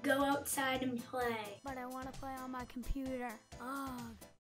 Go outside and play. But I want to play on my computer. Ugh.